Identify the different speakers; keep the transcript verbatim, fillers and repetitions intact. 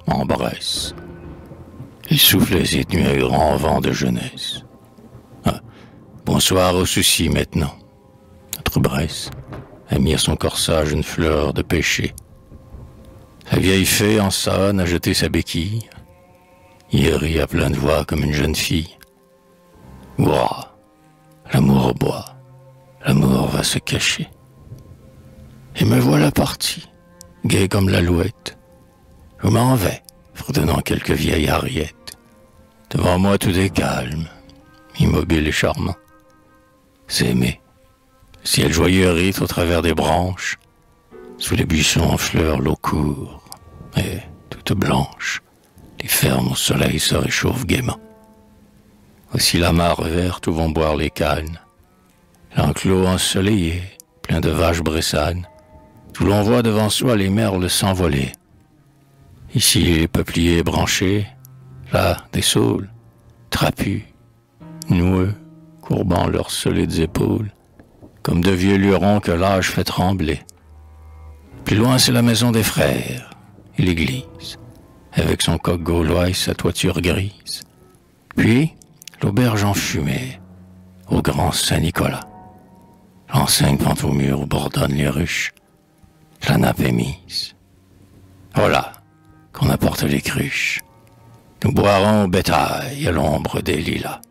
Speaker 1: en Bresse. Il soufflait cette nuit un grand vent de jeunesse. Ah, bonsoir aux soucis maintenant. Notre Bresse a mis à son corsage une fleur de péché. La vieille fée en sonne a jeté sa béquille. Il rit à pleine voix comme une jeune fille. Ouah, l'amour boit, l'amour va se cacher. Et me voilà parti, gai comme l'alouette. Je m'en vais, fredonnant quelques vieilles ariettes. Devant moi tout est calme, immobile et charmant. C'est aimé. Le ciel joyeux rit au travers des branches. Sous les buissons en fleurs l'eau court, et toute blanche, les fermes au soleil se réchauffent gaiement. Aussi la mare verte où vont boire les cannes, l'enclos ensoleillé, plein de vaches bressanes, où l'on voit devant soi les merles s'envoler. Ici les peupliers branchés, là des saules, trapus, noueux, courbant leurs solides épaules, comme de vieux lurons que l'âge fait trembler. Plus loin c'est la maison des frères et l'église, avec son coq gaulois et sa toiture grise. Puis l'auberge enfumée, au grand Saint-Nicolas. L'enseigne pend au mur où bordonnent les ruches. La nappe est mise. Voilà qu'on apporte les cruches. Nous boirons au bétail à l'ombre des lilas.